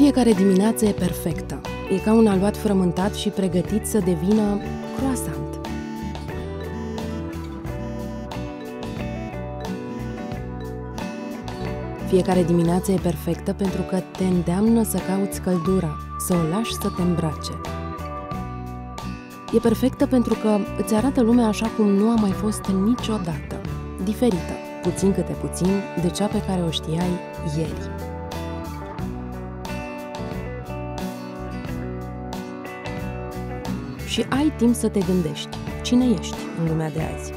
Fiecare dimineață e perfectă. E ca un aluat frământat și pregătit să devină croissant. Fiecare dimineață e perfectă pentru că te îndeamnă să cauți căldura, să o lași să te îmbrace. E perfectă pentru că îți arată lumea așa cum nu a mai fost niciodată, diferită, puțin câte puțin, de cea pe care o știai ieri. Și ai timp să te gândești cine ești în lumea de azi.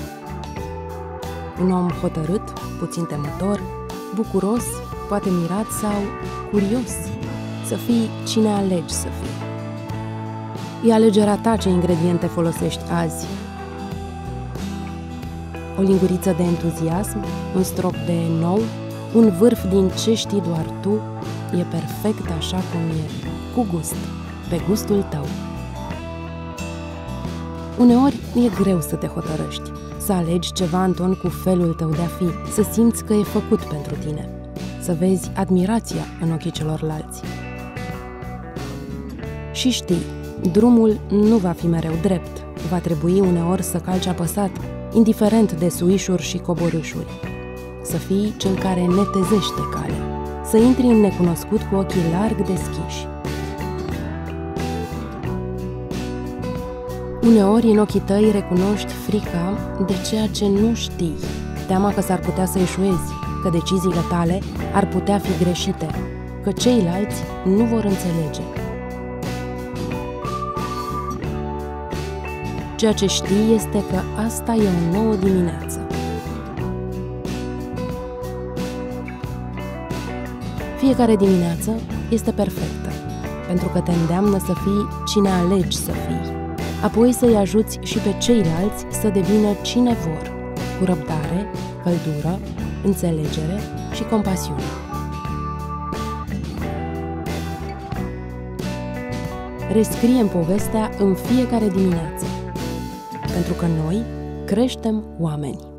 Un om hotărât, puțin temător, bucuros, poate mirat sau curios, să fii cine alegi să fii. E alegerea ta ce ingrediente folosești azi. O linguriță de entuziasm, un strop de nou, un vârf din ce știi doar tu, e perfect așa cum e, cu gust, pe gustul tău. Uneori e greu să te hotărăști, să alegi ceva în ton cu felul tău de a fi, să simți că e făcut pentru tine, să vezi admirația în ochii celorlalți. Și știi, drumul nu va fi mereu drept, va trebui uneori să calci apăsat, indiferent de suișuri și coborâșuri. Să fii cel care netezește calea, să intri în necunoscut cu ochii larg deschiși. Uneori în ochii tăi recunoști frica de ceea ce nu știi, teama că s-ar putea să eșuezi, că deciziile tale ar putea fi greșite, că ceilalți nu vor înțelege. Ceea ce știi este că asta e o nouă dimineață. Fiecare dimineață este perfectă, pentru că te îndeamnă să fii cine alegi să fii, apoi să-i ajuți și pe ceilalți să devină cine vor, cu răbdare, căldură, înțelegere și compasiune. Rescriem povestea în fiecare dimineață, pentru că noi creștem oameni.